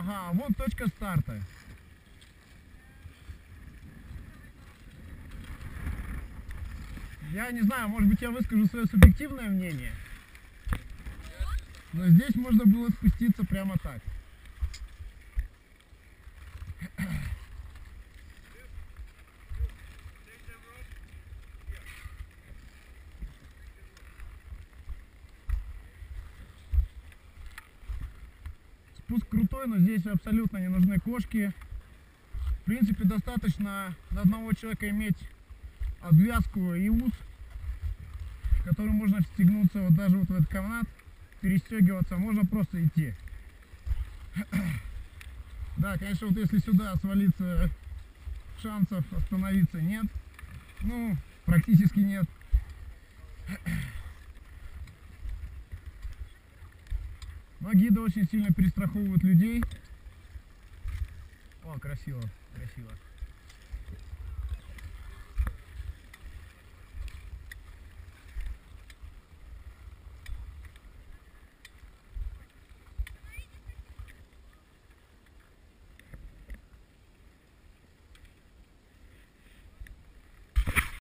Ага, вот точка старта. Я не знаю, может быть, я выскажу свое субъективное мнение. Но здесь можно было спуститься прямо так. Спуск крутой, но здесь абсолютно не нужны кошки. В принципе, достаточно на одного человека иметь обвязку и ус, в который можно встегнуться вот даже вот в этот канат, перестегиваться, можно просто идти. Да, конечно, вот если сюда свалиться, шансов остановиться нет. Ну, практически нет. Но гиды очень сильно перестраховывают людей. О, красиво, красиво.